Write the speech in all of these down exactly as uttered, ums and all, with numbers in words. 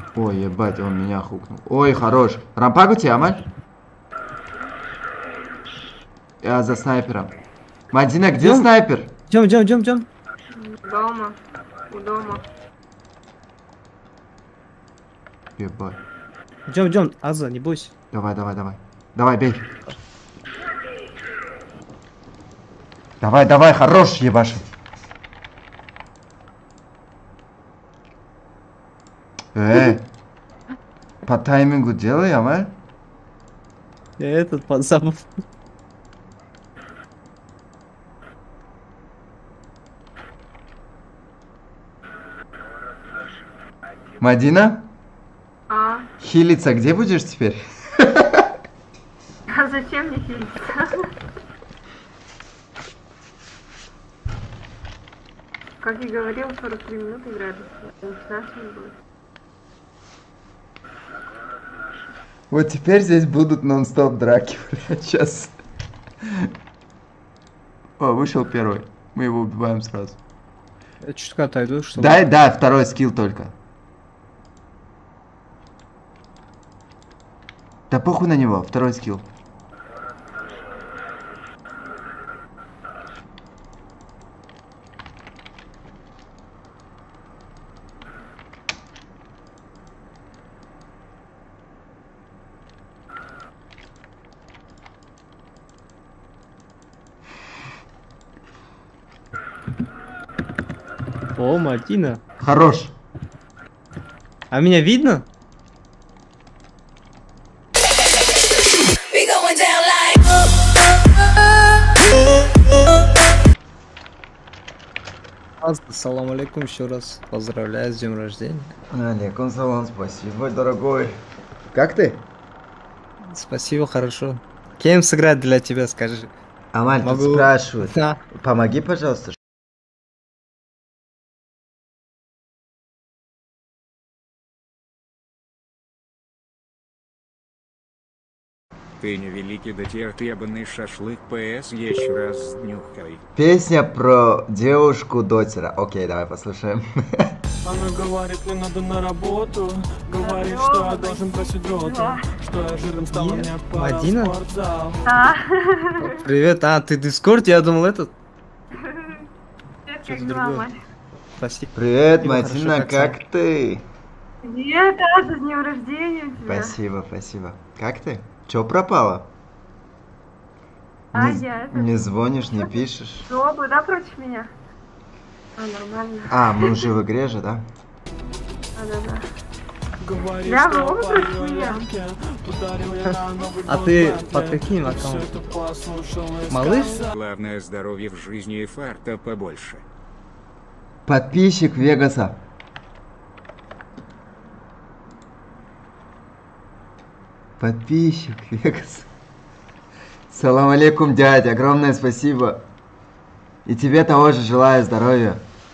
Ой, ебать, он меня хукнул. Ой, хорош. Рампак у тебя, Амаль? Я за снайпером. Мадина, где Идем. снайпер? Идем, идем, идем, идем. Дома. У дома. Ебать. Идем, идем. Аза, не бойся. Давай, давай, давай. Давай, бей. Давай, давай, хорош, ебашь. Эй, по таймингу делай, Амаль. Я этот подзабыл. Мадина? А? Хилиться где будешь теперь? А зачем мне хилиться? Как я говорил, сорок три минуты играть. шестнадцать будет. Вот теперь здесь будут нон-стоп драки, блядь, сейчас. О, вышел первый. Мы его убиваем сразу. Я чутка отойду, чтобы... Дай, да, второй скилл только. Да похуй на него, второй скилл. О, Мадина. Хорош. А меня видно? Ассаламу алейкум, еще раз поздравляю с днем рождения. Алейкум салам, спасибо, дорогой. Как ты? Спасибо, хорошо. Кем сыграть для тебя, скажи? Амаль, Могу... тут спрашивают. Да. Помоги, пожалуйста. Ты не великий до тех ебаный шашлык ПС еще раз нюхай. Песня про девушку дотера. Окей, давай послушаем. Она говорит, мне надо на работу. Говорит, что я должен бросить роту. Что я жиром стал, у меня пора в Мадина? спортзал. А? Привет, а, ты Дискорд? Я думал, этот. Привет, Что-то как дела, другое. Мать? Спасибо. Привет, Спасибо, Мадина, хорошо, как как ты? Привет, Аза, с днем рождения у тебя. Спасибо, спасибо. Как ты? Чё пропала? А, Не, я это... не звонишь, не пишешь? Пробую, да, против меня? А, нормально. А, мы уже в игре же, да? Да-да-да. Говорит, Я что могу парень против в меня? лямке. Подарил я на Новый А год ты платье. под каким Всё аккаунтом? это послушал и Малыш? сказал. Главное здоровье в жизни и фарта побольше. Подписчик Вегаса. Подписчик Вегаса. Салам алейкум, дядя. Огромное спасибо. И тебе того же желаю здоровья.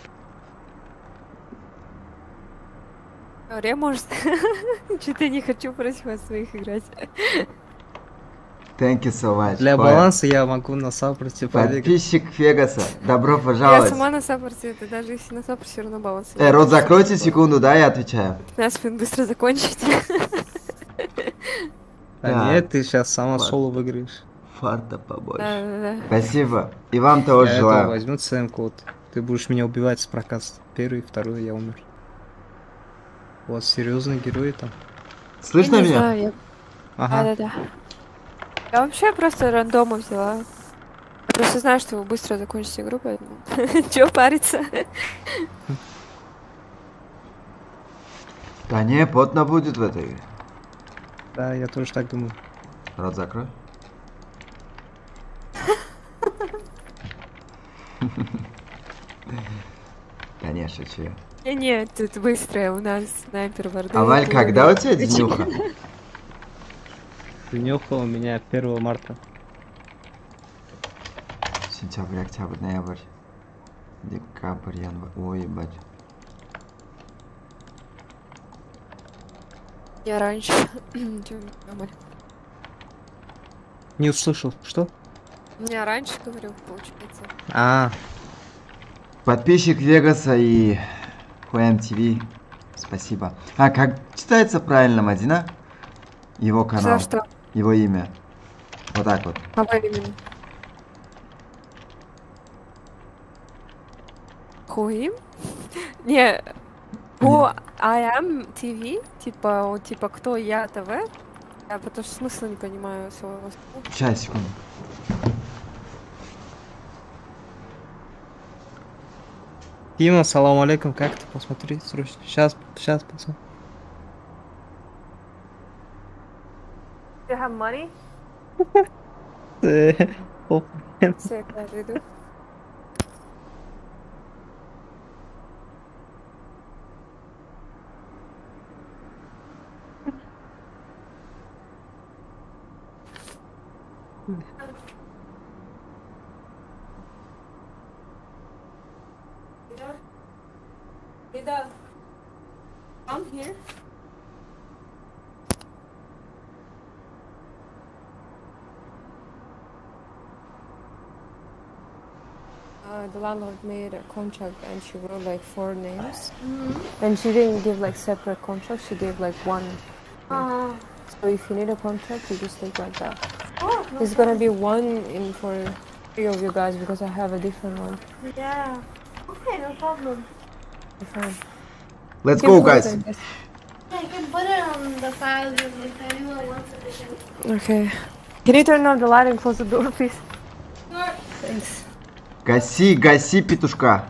Говоря, может, что-то не хочу против вас своих играть. Thank you so much. Для Ой. баланса я могу на саппорте подыграть. Подписчик Вегаса. Добро Я пожаловать. сама на саппорте, это даже если на саппорте, все равно баланс. Э, рот закройте секунду, да, я отвечаю. пятнадцать минут быстро закончите. А Да. нет, ты сейчас сама Ладно. соло выиграешь. Фарта побольше. Да-да-да. Спасибо. И вам того Я же этого желаю. возьму цемку, вот. Ты будешь меня убивать с прокаста. Первый, второй, я умер. Вот, серьезные герои там. Слышно Я не меня? знаю, я- Ага. Да-да-да. Я вообще просто рандома взяла. Я просто знаю, что вы быстро закончите игру, поэтому... Чего париться? Да не, потно будет в этой игре. Да, я тоже так думаю. Рот закрой. Да не, шучу. Не-не, тут быстро, у нас снайпер варды. А Валь, когда у тебя днюха? Днюха у меня первого марта. Сентябрь, октябрь, ноябрь, декабрь, январь. Ой, ебать. Я раньше. Чё, нормально. Не услышал, что? Я раньше говорил, получается. А, Подписчик Вегаса и Хуэм ТВ. Спасибо. А как читается правильно, Мадина? Его канал. За что? Его имя. Вот так вот. Кого именно? Хуим? Не. Who I am ти ви? Типа, о, типа, кто я ТВ? Я потому что смысла не понимаю своего слова. Сейчас, секунду. Дима, салам алейкум, как ты? Посмотри, срочно. Сейчас, сейчас, посмотри. You have money? Э, оп. Секунду. Лида, come here. Uh, the landlord made a contract and she wrote like four names. And she didn't give like separate contracts, she gave like one. Oh. So if you need a contract, you just take like that. Oh, no. There's gonna be one in for three of you guys because I have a different one. Yeah. Okay, no problem. Fine. Let's Keep go, going guys. like this. I can put it on the files if anyone wants it. Okay. Can you turn on the light and close the door, please? Sure. Thanks. Гаси, гаси петушка.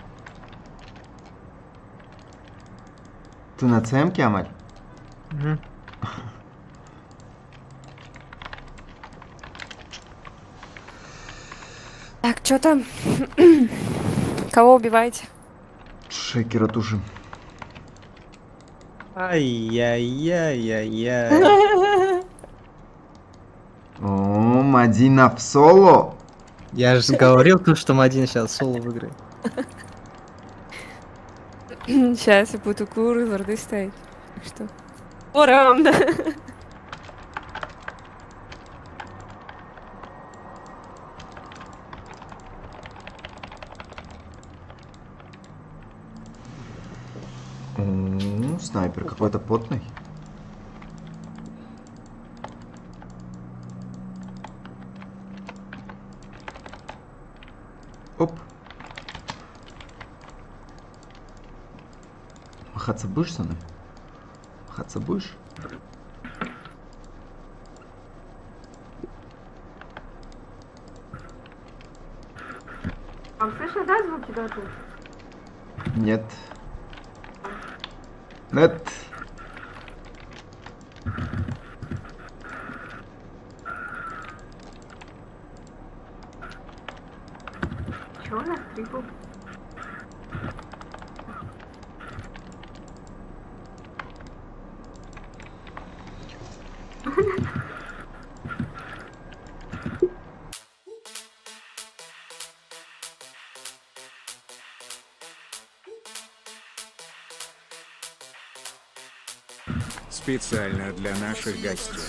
Ты на цемке, Амаль? Мгм. Так, что там? Кого убиваете? Шекера тушим. Ай-яй-яй-яй-яй. О, Мадина в соло. Я же говорил, ну, что Мадин сейчас соло выиграет. Сейчас я буду куры лорды ставить. Так что? Урам, да. О, снайпер какой-то потный. Оп. Махаться будешь со мной? Махаться будешь? Вам слышно, да, звуки доту? Нет. Нет. Чего у нас трипл? Специально для наших гостей.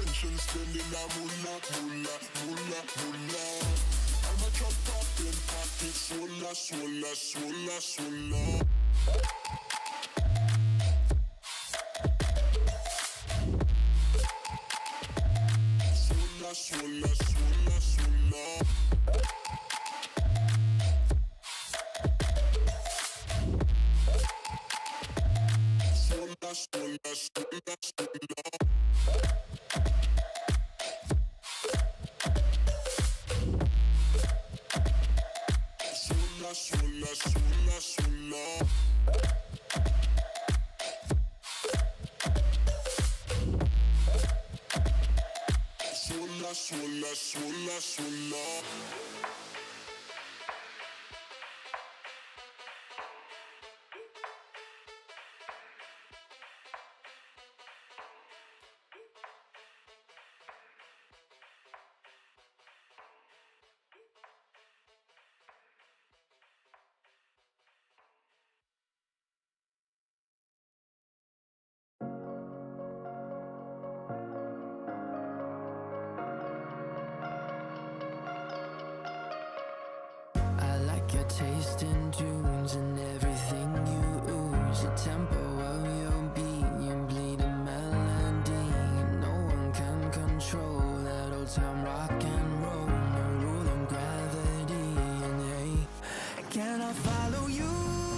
Spending that moolah, moolah, moolah, moolah. I'm a chop top in I like your taste in tunes and everything you ooze. The tempo of your beat, you bleed a melody. No one can control that old time rock and roll. No rule of gravity, and hey, can I follow you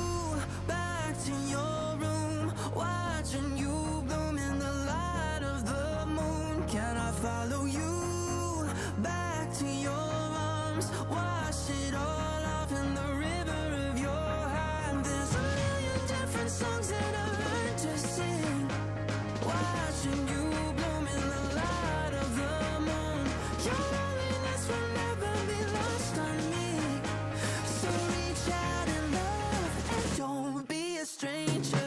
back to your room, watching you bloom in the light of the moon? Can I follow you back to your arms, wash it all off in the river of your heart? There's a million different songs that I've learned to sing, watching you bloom in the light of the moon. Your loneliness will never be lost on me, so reach out and love and don't be a stranger.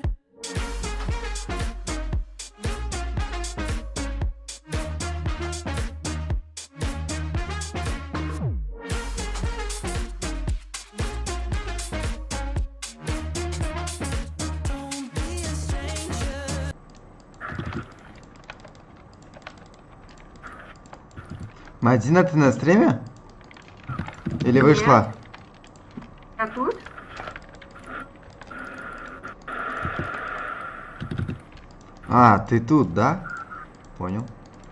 Don't be a stranger. Мадина, ты на стриме? Или вышла? Я тут? А, ты тут, да? Понял.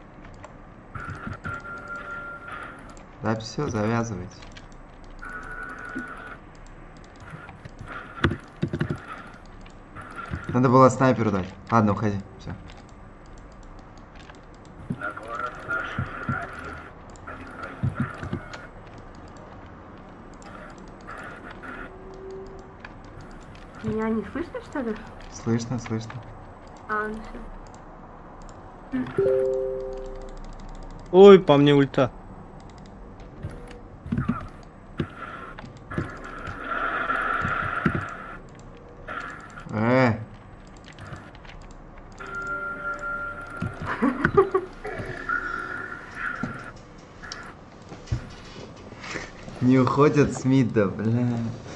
Да все, завязывайте. Надо было снайперу дать. Ладно, уходи. Все. Меня не слышно, что ли? Слышно, слышно. А, ну все. Ой, по мне ульта. Э. Не уходят с мида, бля.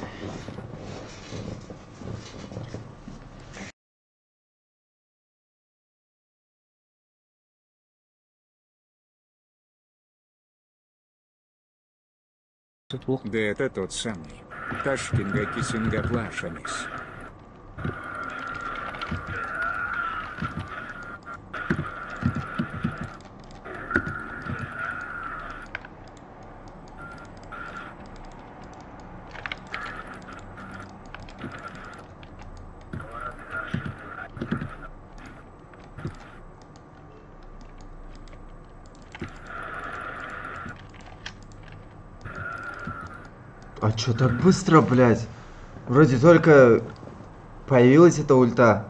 Тут плохо. Да это тот самый. Ташкинга Кисинга Плашамис. А чё так быстро, блядь? Вроде только появилась эта ульта.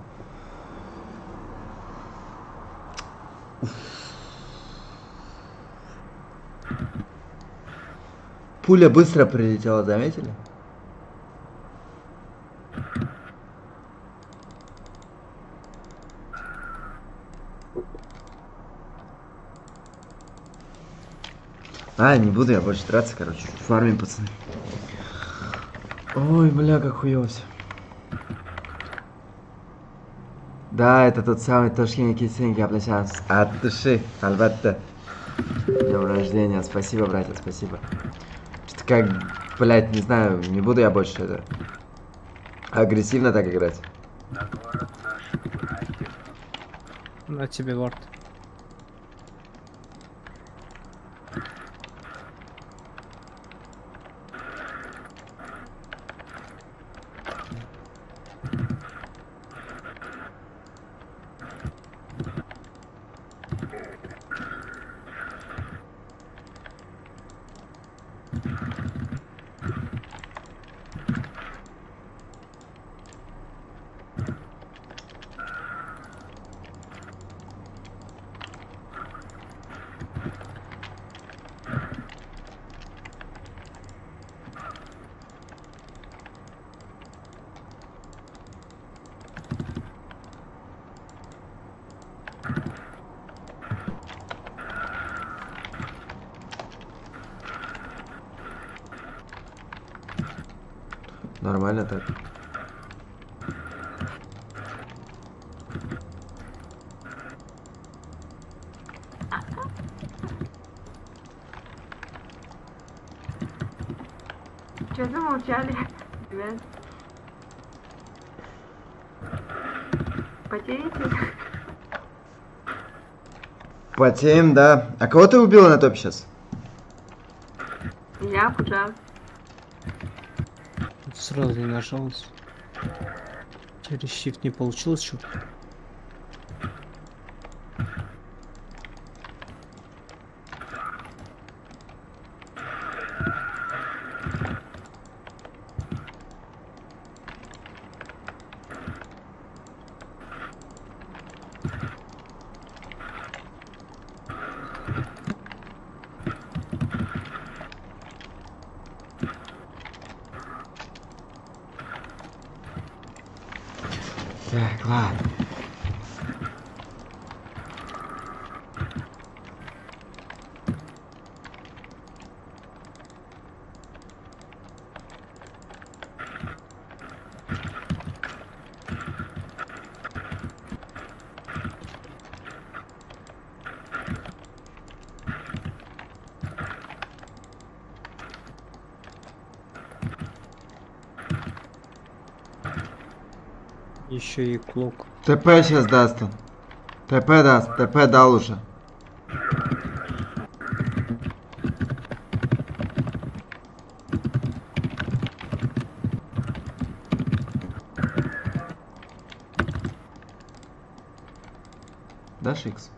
Пуля быстро прилетела, заметили? А, не буду я больше драться, короче. Фармим, пацаны. Ой, бля, как хуёво всё. Да, это тот самый Тошкин Кисинг Апласянс. От души, альбатта. Днем рождения. Спасибо, братья, спасибо. Что-то как Блять, не знаю, не буду я больше это агрессивно так играть. На тебе вард. Нормально так. Че замолчали? Ребят. Потеете? Потеем, да. А кого ты убила на топе сейчас? Я куда? Сразу не нажалась. Через shift не получилось, что? Так, ладно. Еще и клок. ТП сейчас даст он. ТП даст, ТП дал уже. Дашь икс?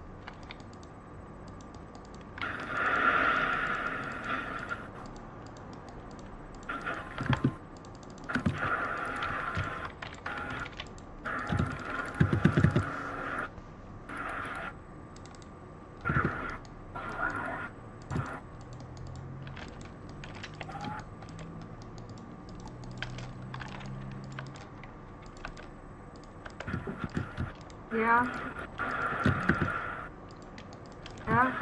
Yeah. Yeah.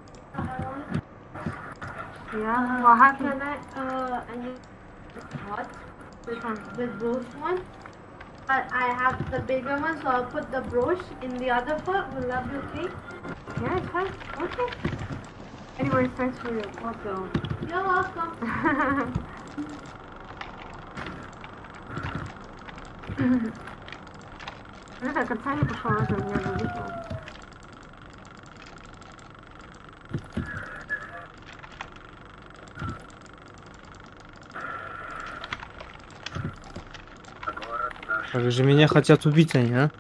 Yeah. What happened? Can I, uh, I need hot with, with brush one. But I have the bigger one, so I'll put the brush in the other foot. Will that be okay? Yeah, it's fine. Okay. Anyways, thanks for your help though. You're welcome. Я до конца не пошла, уже меня вылетел. Как же меня хотят убить они, а?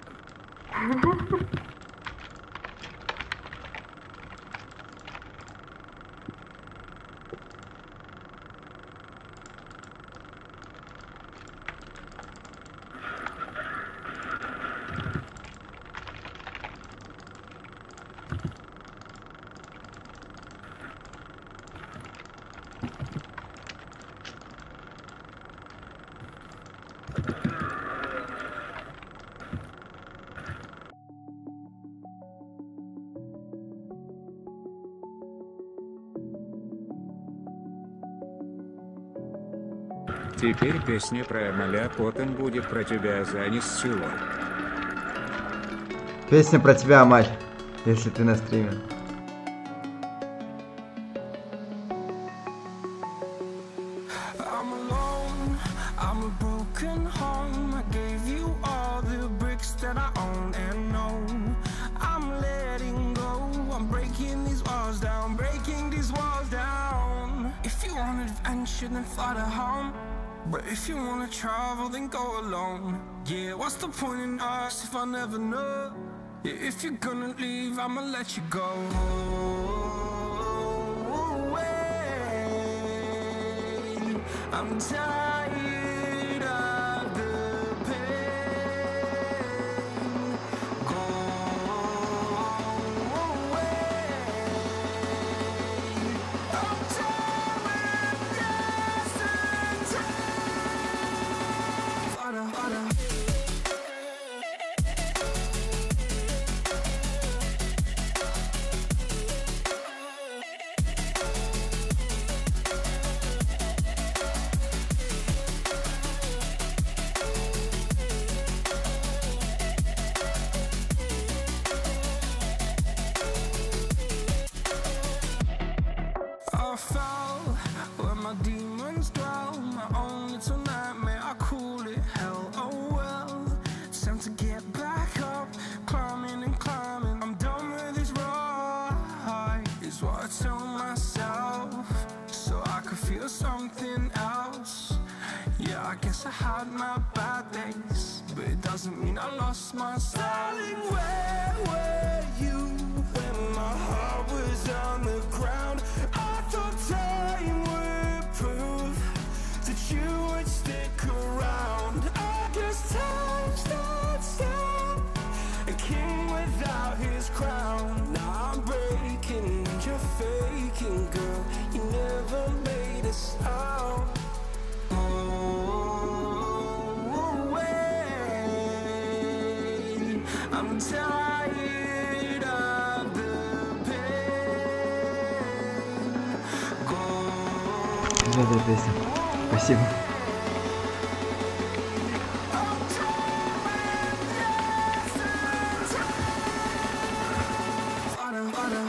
Теперь песня про Амаля Потен будет про тебя, Занис Сило. Песня про тебя, Амаль, если ты на стриме. I broken home. I gave you all the bricks that I own and know. I'm letting go, I'm breaking these walls down, breaking these walls down. If you want adventure, then fly to home. But if you wanna travel, then go alone. Yeah, what's the point in us if I never know? Yeah, if you're gonna leave, I'ma let you go. Away. I'm tired of the pain. Go away. I'm tired of yesterday. Harder, harder. I fell where my demons dwell. My own little nightmare, I call it hell. Oh well, it's time to get back up, climbing and climbing. I'm done with this ride, is what I tell myself, so I could feel something else. Yeah, I guess I had my bad days, but it doesn't mean I lost my style. Darling, where were you when my heart was on the ground? I thought time would prove that you would stick around. I guess time stood still, a king without his crown. Now I'm breaking, you're faking, girl. You never made a sound. I'm tired of the pain. Go. Звездная песня. Спасибо. Harder, harder.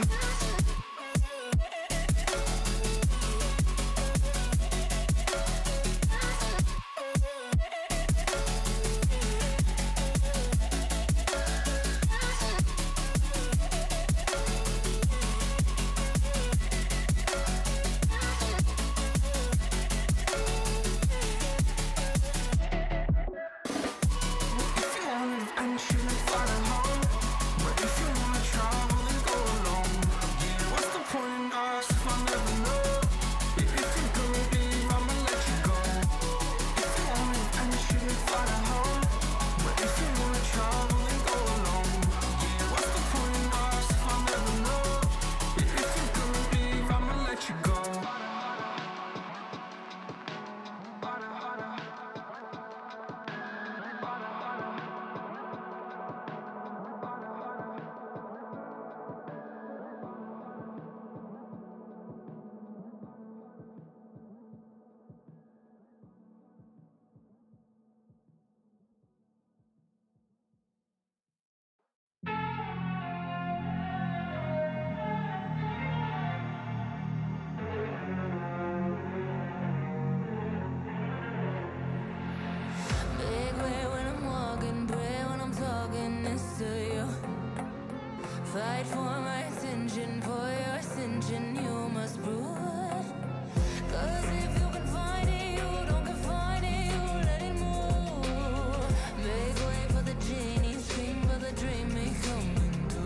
Big way when I'm walking, pray when I'm talking next to you. Fight for my attention, for your ascension, you must prove it. 'Cause if you can find it, you don't confine it, you let it move. Make way for the genie, scream for the dream, may come into.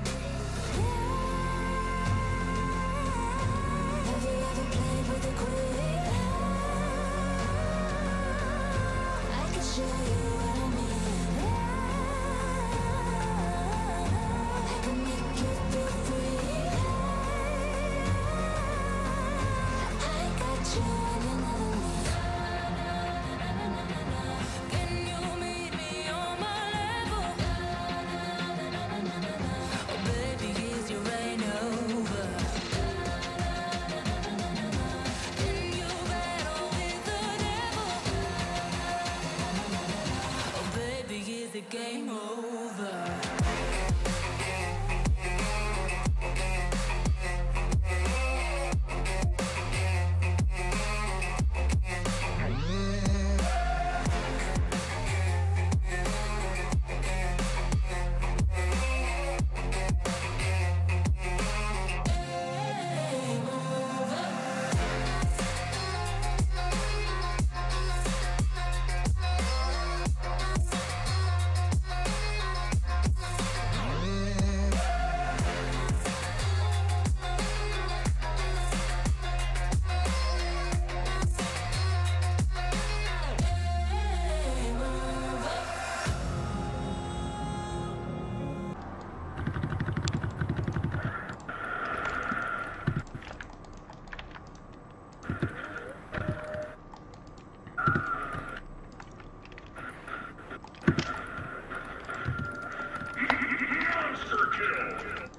Have you ever played with a queen? I can show you what I mean. I can make you feel free. I got you in another me. Can you meet me on my level? Oh baby, is your reign over? Can you battle with the devil?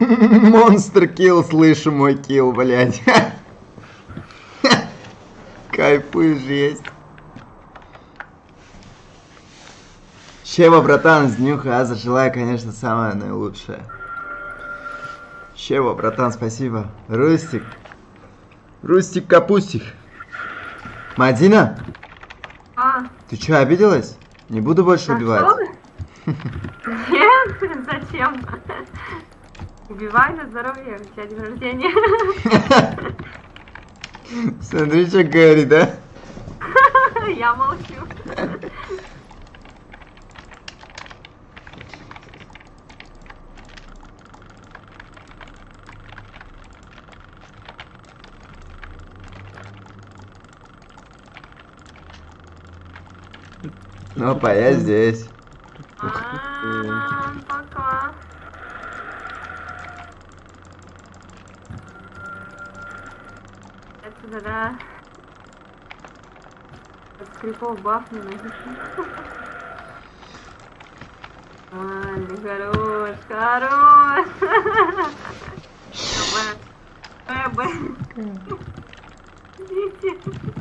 Монстр килл, слышу мой килл, блядь. Кайфуешь, есть. Чева, братан, с днюха Аза, желаю, конечно, самое наилучшее. Чева, братан, спасибо. Рустик. Рустик Капустик. Мадина? А, Ты чё, обиделась? Не буду больше а убивать. что вы? Нет, зачем? Убивай на здоровье, у тебя день рождения. Смотри, что говорит, да? Я молчу. Ну, опа, я здесь. А, Пока. Это да. От скрипов баф не напишу. Ладно, хорош, хорош. Б, Б. Идите.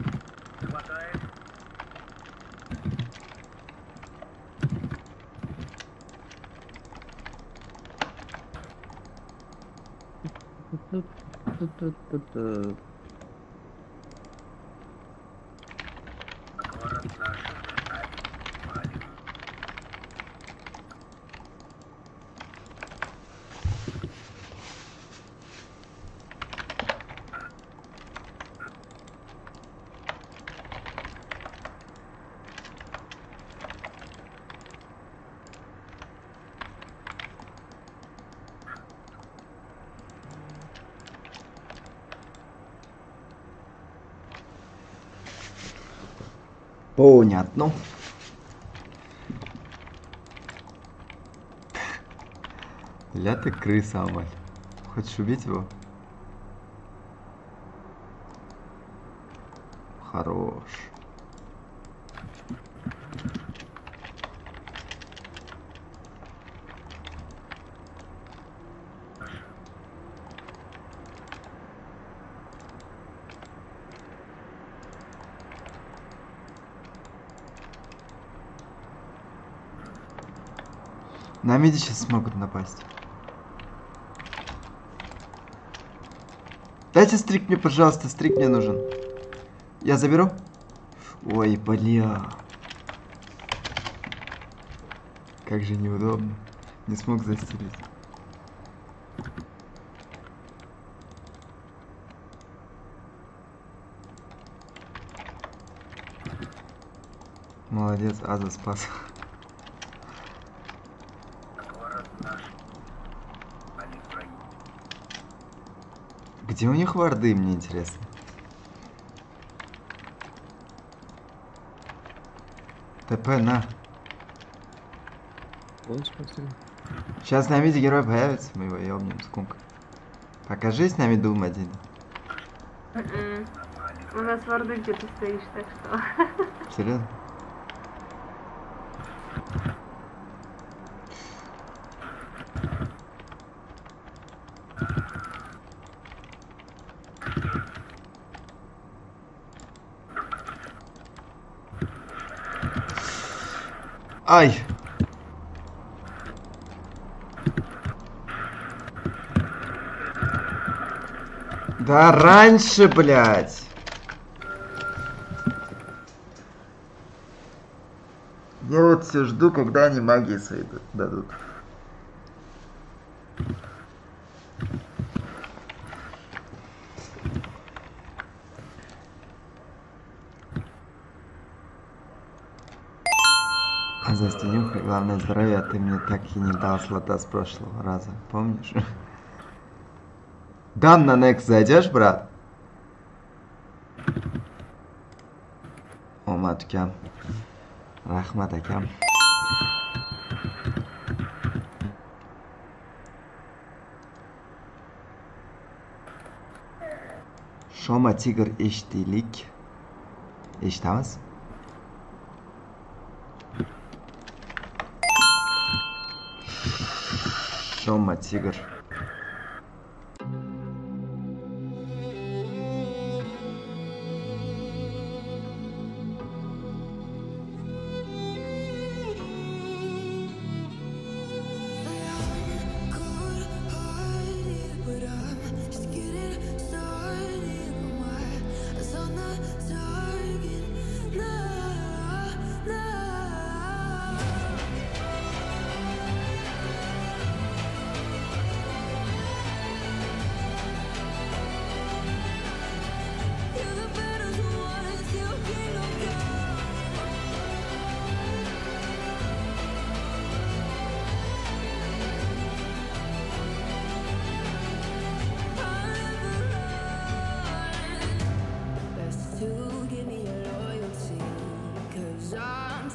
Понятно. Ля ты крыса, Амаль. Хочешь убить его? Хорош. На миде сейчас смогут напасть. Дайте стрик мне, пожалуйста, стрик мне нужен. Я заберу? Ой, бля. Как же неудобно. Не смог застелить. Молодец, Аза спас. Где у них варды, мне интересно? ТП на. Сейчас на миде герой появится, мы его ёбнем с кумкой. Покажись на миду, Мадина. М-м. У нас варды где ты стоишь, так что. Серьезно? Ай! Да раньше, блядь! Я вот все жду, когда они магии свои дадут. Застенюха, главное здоровье, а ты мне так и не дал слота с прошлого раза, помнишь? Дан на некс зайдешь, брат? Омат акам. Рахмат акам. Шома тигр eşitlik. Eşitamaz. Шома тигр.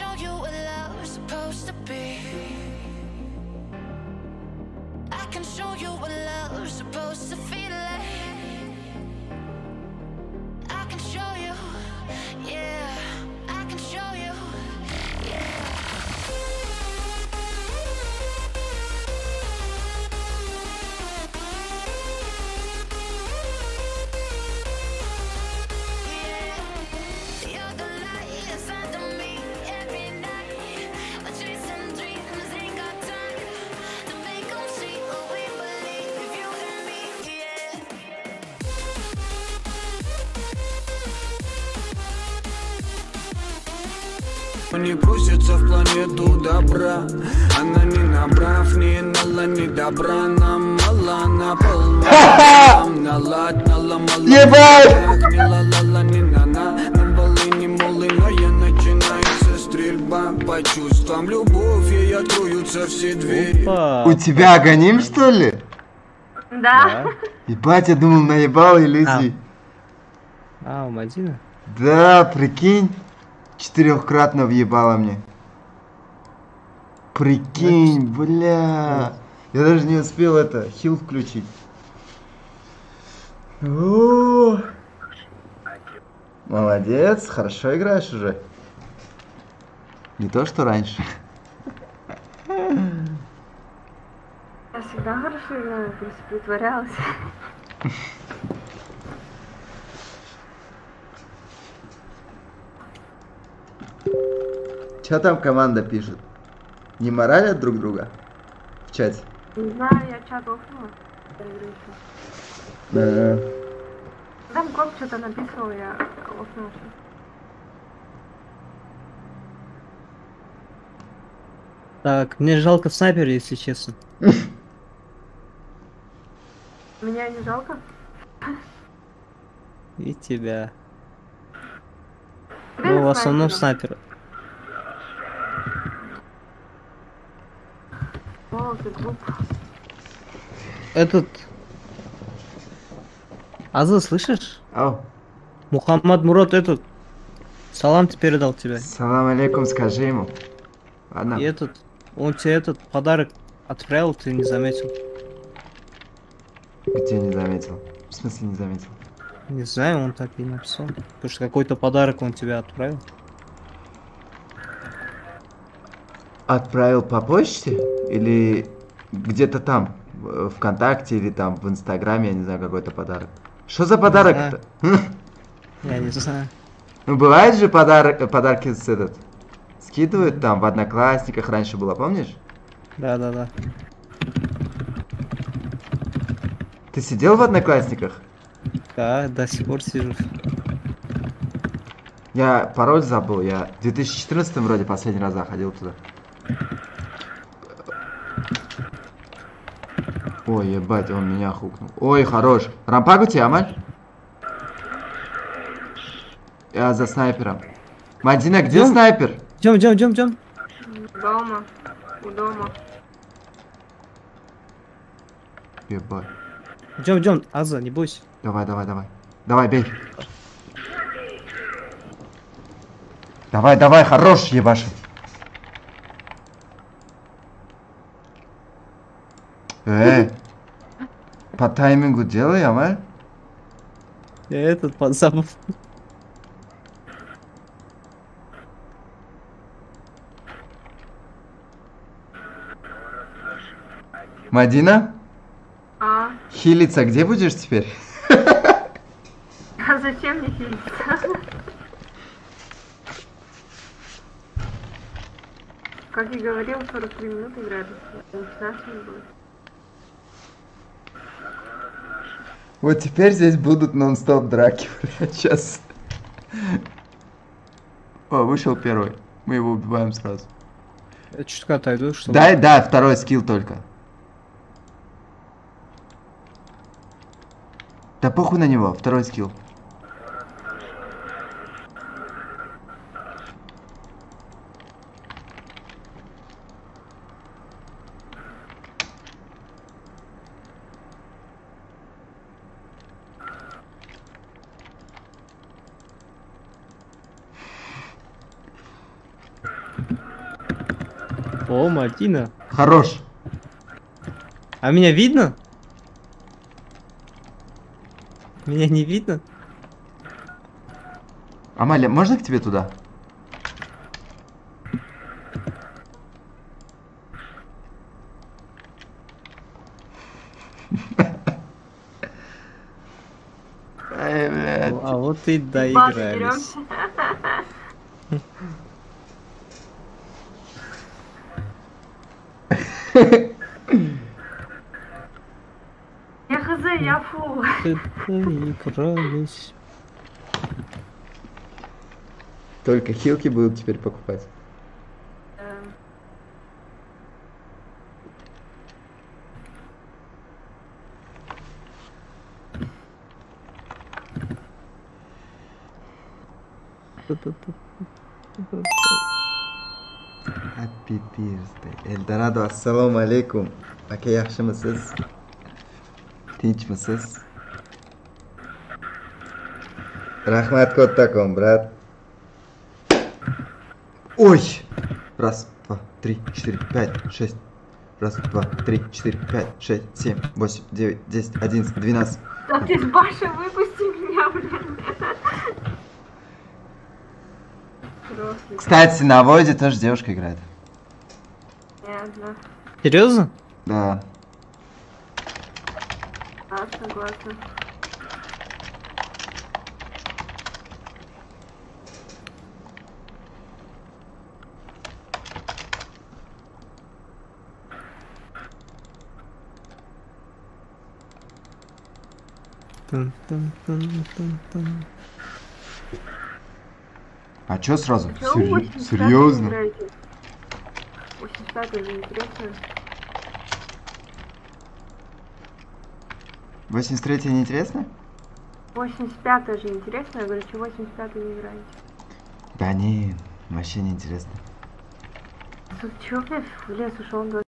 show you what love's supposed to be. I can show you what love's supposed to feel like. I can show you, yeah. I can show you, yeah. You're the light inside of me every night. I'm chasing dreams, ain't got time to make 'em see what we believe. You and me, yeah. Не пустится в планету добра. Она не набрав, не нала, не добра. Нам мало, на полно. Нам налад, наломала. Ебать! Не ла-ла-ла, не на-на. На балы, не молы, но я начинается стрельба. По чувствам любовь, ей откроются все двери. Опа. У тебя агоним, что ли? Да. Ебать, я думал, наебал иллюзий. А, у Мадины? Да, прикинь. Четырехкратно въебала мне. Прикинь, бля. Я даже не успел это, хил включить. О! Молодец, хорошо играешь уже. Не то, что раньше. Я всегда хорошо играю, просто притворялась. Что там команда пишет? Не моралят друг друга? В чате? Не знаю, я чат офнула. Да. Там коп что-то написал, я офнула. Так, мне жалко снайпера, если честно. Меня не жалко? И тебя. Тебе Ну, в основном снайпера. снайпера. О, ты глуп. Этот... Аза, слышишь? Ау. Мухаммад Мурат этот... Салам тебе передал тебе. Салам алейкум, скажи ему. Ладно. И этот... Он тебе этот подарок отправил, ты не заметил. Где не заметил? В смысле не заметил? Не знаю, он так и написал. Потому что какой-то подарок он тебе отправил. Отправил по почте? Или где-то там? В ВКонтакте или там в Инстаграме, я не знаю, какой-то подарок. Что за подарок-то? Я не знаю. Ну бывает же подарок, подарки с этот... Скидывают там в Одноклассниках, раньше было, помнишь? Да-да-да. Ты сидел в Одноклассниках? Да, до сих пор сижу. Я пароль забыл, я в две тысячи четырнадцатом вроде последний раз заходил туда. Ой, ебать, он меня хукнул. Ой, хорош. Рампак у тебя, Амаль? Я за снайпером. Мадина, где Идем? снайпер? Идем, идем, идем, идем. Дома. У дома. Ебать. Идем, идем. Аза, не бойся. Давай, давай, давай. Давай, бей. Давай, давай, хорош, ебаши. Эй. По таймингу делай, Амаль. Я этот подзабыл. Мадина? А? Хилиться где будешь теперь? А зачем мне хилиться? Как и говорил, сорок три минуты играет. шестнадцать минут будет. Вот теперь здесь будут нон-стоп драки, блядь, сейчас. О, вышел первый. Мы его убиваем сразу. Я чутка отойду, чтобы... Дай, да, второй скилл только. Да похуй на него, второй скилл. О, Мартина. Хорош. А меня видно? Меня не видно? Амалия, можно к тебе туда? Ай, блядь. А вот и Базу доигрались. деремся. Я хз, я фу. Доигрались. Только хилки будут теперь покупать. Эм, Happy Thursday. Eldorado, assalomu alaykum. Aka yaxshimisiz? Tinchmisiz? Rahmat kattakon, brat. Ой! Раз, два, три, четыре, пять, шесть. Раз, два, три, четыре, пять, шесть, семь, восемь, девять, десять, одиннадцать, двенадцать. Да ты с Башей выпусти меня, блин. Взрослый. Кстати, на Войде тоже девушка играет. Понятно. Серьезно? Да. Да, согласна. Тун-тун-тун-тун-тун. А чё сразу? Чё Сери- восемьдесят пятый Серьезно? играете? восемьдесят пятый же интересно. восемьдесят третий не интересно? восемьдесят пятый же интересно. Я говорю, что восемьдесят пятый не играете? Да не, вообще не интересно. Тут чё, блядь, в лес ушел? Он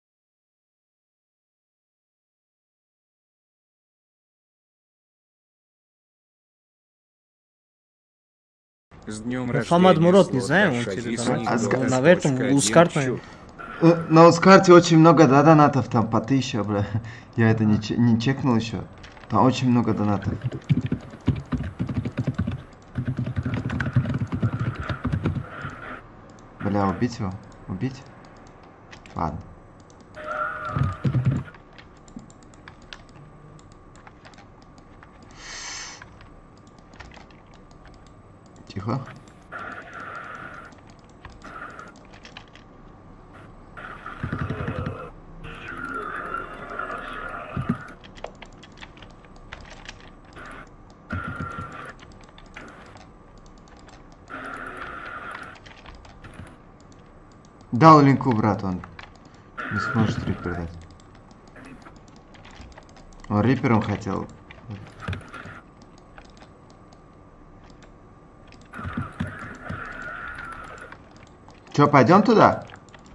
С днем Ну, рождения. Фамад Мурод, не Слот знаю, он Башади тебе с донатил. анекдотом На с этом, точка у один Скарта. чу. Э, На Ускарте очень много, да, донатов, там по тысяче, бля. Я это не, че- не чекнул еще. Там очень много донатов. Бля, убить его? Убить? Ладно. Тихо. Дал линку, брат, он не сможет рипер дать. Он рипером хотел. Че, пойдем туда?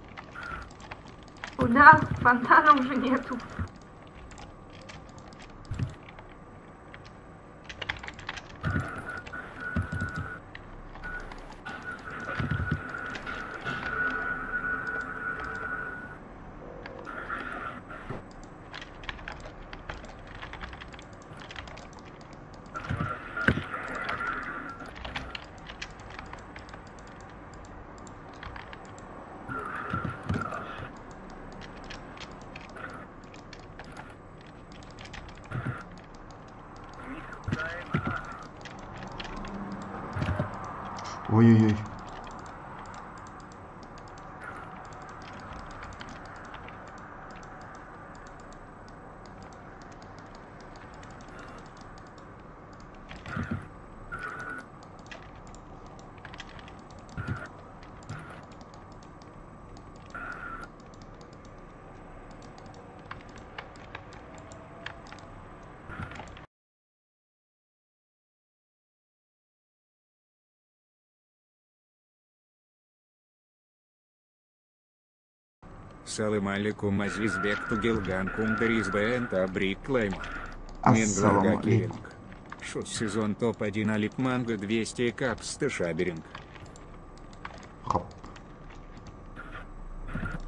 Куда? Фонтана уже нету. Ой-ой-ой. Салым алейкум азизбек тугелган кумдарис бэн табрик клейма. Ассаламу Минглага алейкум. Киринг. Шут сезон топ один алип манго двести капс тышаберинг. Хоп.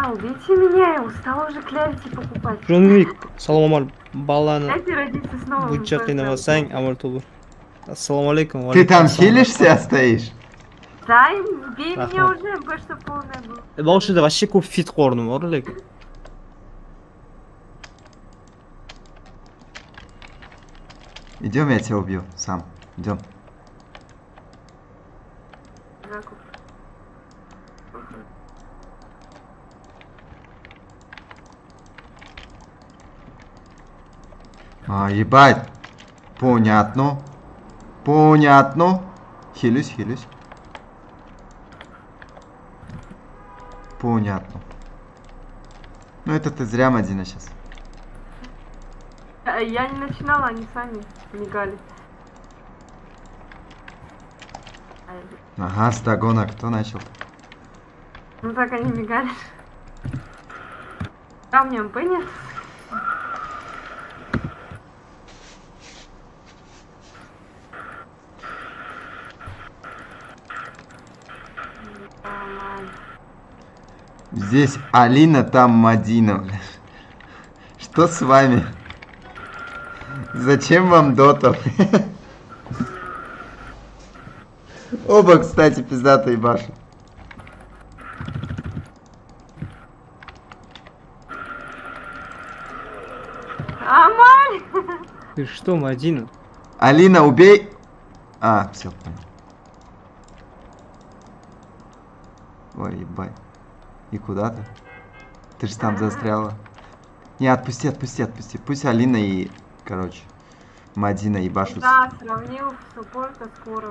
Да, убейте меня, я устала уже клявити покупать. Джон Уик, салом алейкум. Баланы Дайте родиться снова. buncha qiynavasang, amr tubur. Assalomu alaykum. Ты там Alaykum assalom. хилишься, стоишь? Да, убей меня Рахмат. уже, больше что полная была. Boshida вообще ko'p fit qornim bor lekin. Идем, я тебя убью сам. Идем. Закуп. А, ебать. Понятно. Понятно. Хилюсь, хилюсь. Понятно. Ну это ты зря, Мадина, сейчас. А, Я не начинала, они сами мигали. А, Ага, с догона кто начал? Ну так они мигали. А у меня МП нет. Нормально. Здесь Алина, там Мадина. бля. Что с вами? Зачем вам дота? Оба, кстати, пиздатые башни. Амаль! Ты что, Мадина? Алина, убей! А, все, понял. Ой, ебать. И куда ты? Ты же там застряла. Не, отпусти, отпусти, отпусти. Пусть Алина и, короче, Мадина ебашутся. Да, сравнил суппорта с хором.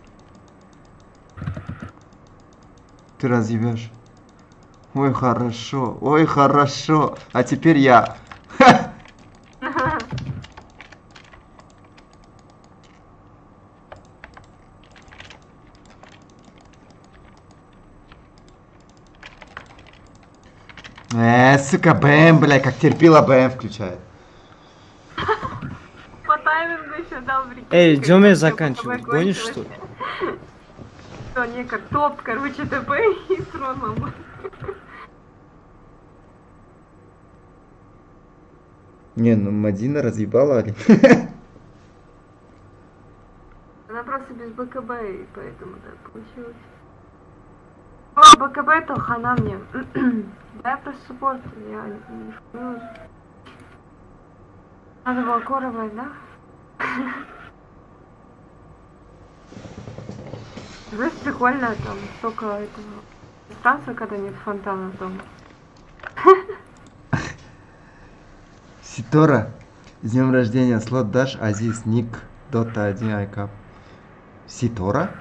Ты разъебешь. Ой, хорошо, ой, хорошо. А теперь я. Э, сука, БМ, бля, как терпила БМ включает. По таймингу еще дал прикинь. Эй, как идем я всё заканчивать. по тобой Гонишь, кончилось. что ли? Что, не, как топ, короче, ТП и с Роном. Не, ну Мадина разъебала Алину. Она просто без БКБ, и поэтому так получилось. О, БКБ, то хана мне. Да, я просто суппорт, я не шкурю. Надо было коровать, да? Знаешь, прикольно, там столько этого дистанции, когда нет фонтана дома. Ситора, с днем рождения, слот дашь, Азиз, ник, Дота один, айкап. Ситора?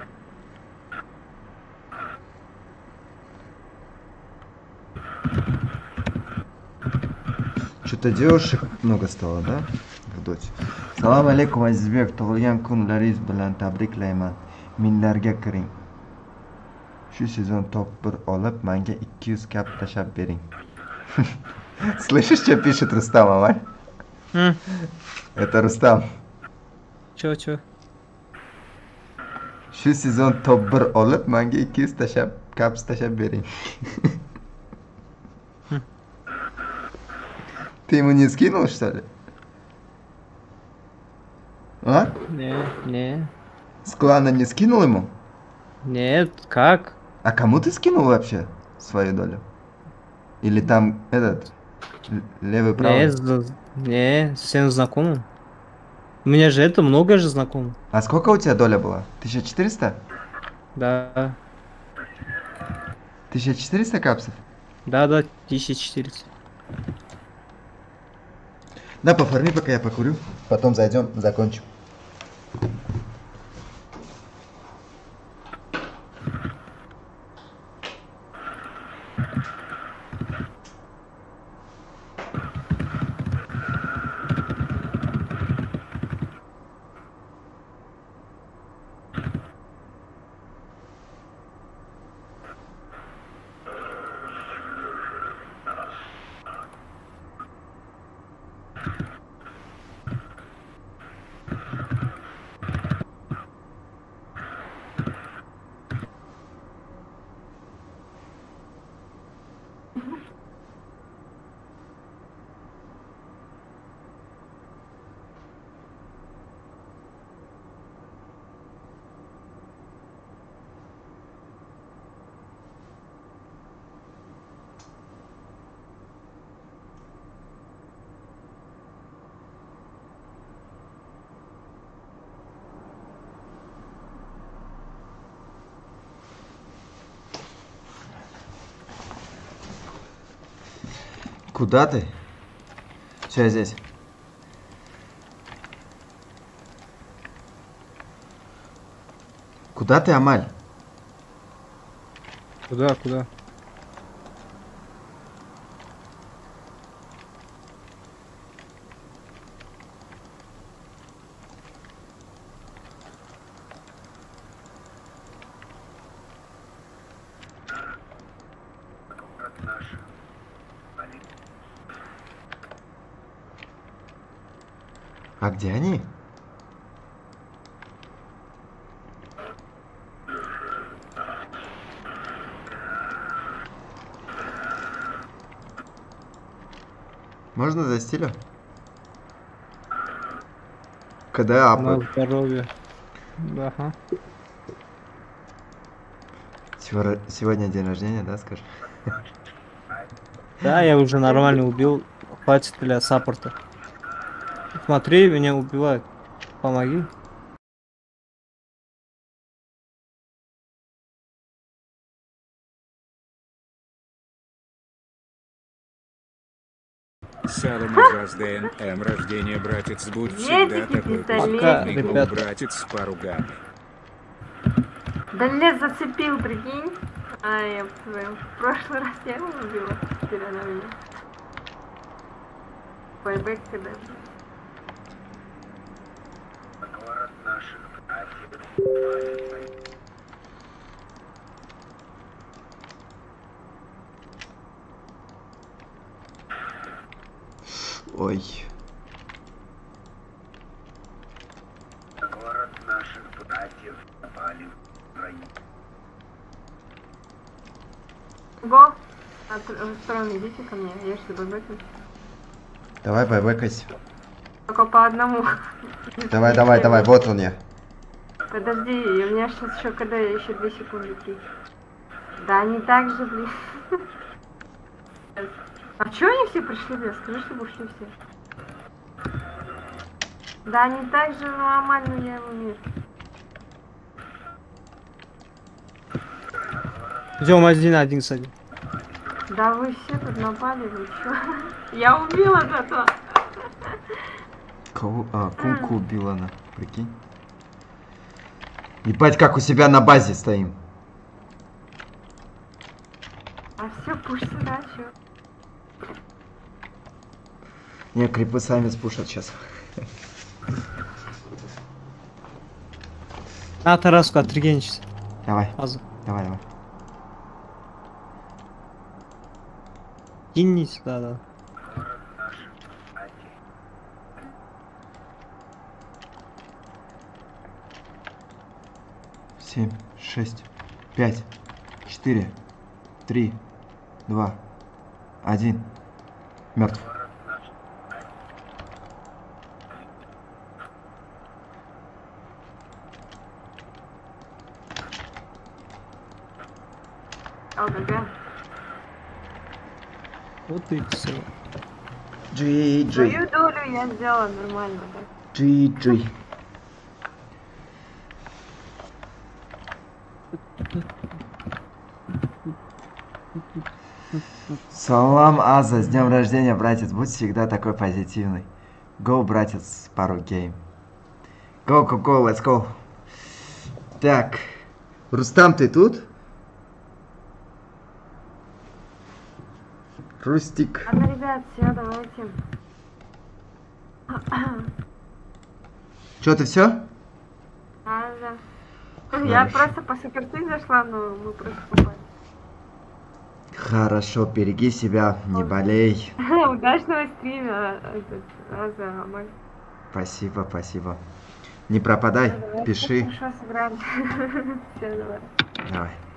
Что-то девушек много стало, да? В доте. Салам алейкум, Азизбек, tug'ilgan kunlaringiz bilan tabriklayman. Minlarga kiring. Shu sezon top bir olib, menga ikki yuz kap tashab bering. Слышишь, что пишет Рустам, Амаль? М? Это Рустам. Чё, чё? Shu sezon top bir olib, menga ikki yuz tashab, kaps tashab bering. Ты ему не скинул, что ли? А? Не, не. С клана не скинул ему? Нет, как? А кому ты скинул вообще свою долю? Или там этот л- левый правый? Не, з- не, всем знакомым. У меня же это много же знакомых. А сколько у тебя доля была? тысяча четыреста? Да, тысяча четыреста капсов? да, да, тысяча четыреста. Да, пофарми, пока я покурю. Потом зайдем, закончим. Куда ты? Все, я здесь. Куда ты, Амаль? Куда, куда? А где они? Можно за стилю? Когда На апы? здоровье. Да, ага. Сегодня, сегодня день рождения, да, скажи? Да, я уже нормально убил. Хватит для саппорта. Смотри, меня убивают. Помоги. Салам Азазден, М. Рождение, братец, будь всегда Едете, такой пистолет. позитивный, Ребята. братец, с поругами. Да лес зацепил, прикинь. А, я твою. В прошлый раз я его убила. Теперь она меня. Байбек когда. Ой. Город наших братьев напали в район. Го! От стороны идите ко мне, я же байбекну. Давай, байбекайся. Только по одному. Давай, давай, давай, вот он я. Подожди, у меня сейчас еще когда еще две секунды три. Да, они так же, блин. А чё они все пришли без? Скажи, чтобы ушли все. Да, они так же нормально, я его мир. Идем один на один, кстати. Да вы все тут напали, вы чё? Я убила зато. Кого? А, Кунку убила она, прикинь. Ебать, как у себя на базе стоим. А все, пусть сюда, чё? Не, крипы сами спушат сейчас. На Тараску отрегенчись. Давай, Аза. давай, давай. Кинись, да, да. Семь, шесть, пять, четыре, три, два, один. Мертв. ЛГБ. Вот и все. Джи, джи, Свою долю я сделала нормально, да? джи, джи. Салам, Аза, с днем рождения, братец, будь всегда такой позитивный. Go, братец, пару гейм. Go, go, go, let's go. Так, Рустам, ты тут? Рустик. Ладно, ребят, все, давайте. Чё, ты все? А, да. Я просто по суперты зашла, но мы просто попали. Хорошо, береги себя, не болей. Удачного стрима, этот, Аза, Амаль. Спасибо, спасибо. Не пропадай, Давай, пиши. Хорошо сыграли. Все, давай. Давай.